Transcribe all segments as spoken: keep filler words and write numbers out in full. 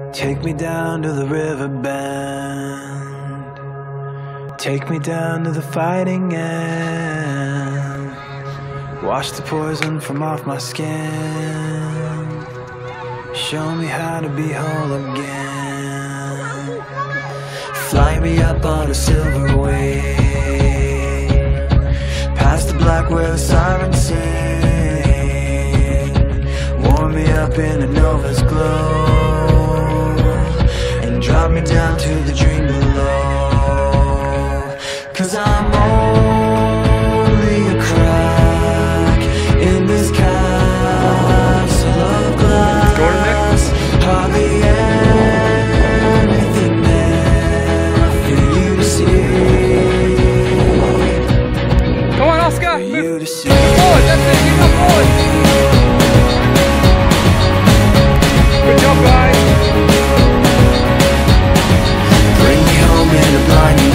Take me down to the river bend. Take me down to the fighting end. Wash the poison from off my skin. Show me how to be whole again. Fly me up on a silver wave, past the black where the sirens sing. Warm me up in a nova's glow, and drop me down to the dream below. 'Cause I'm only a crack in this castle of glass. Hardly anything there for you to see. Come on, Oscar! For you to see. Forward, that's it, keep up forward! Good job, guys! Bring me home in a blinding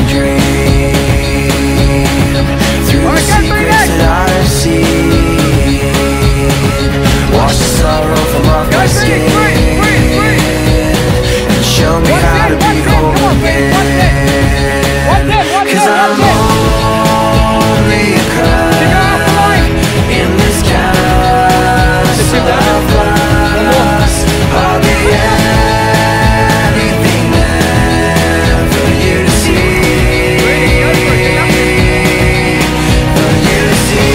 dream, through the secrets that I've seen. Wash the sorrow from off my skin, and show me how to be whole again. 'Cause I'm only a crack in this castle of glass. Hardly anything there for you to see. For you to see.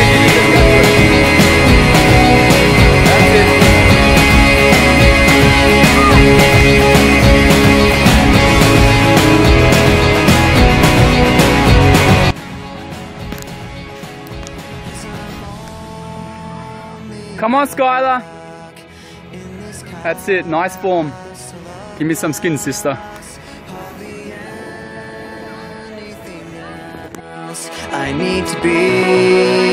Come on, Skylar. That's it, nice form. Give me some skin, sister. I need to be